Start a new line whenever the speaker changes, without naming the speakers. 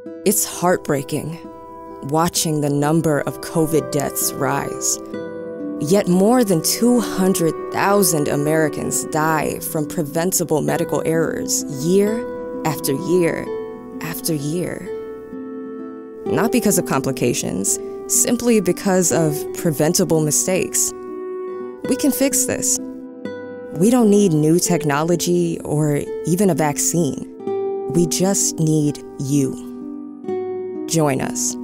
It's heartbreaking watching the number of COVID deaths rise. Yet more than 200,000 Americans die from preventable medical errors year after year after year. Not because of complications, simply because of preventable mistakes. We can fix this. We don't need new technology or even a vaccine. We just need you. Join us.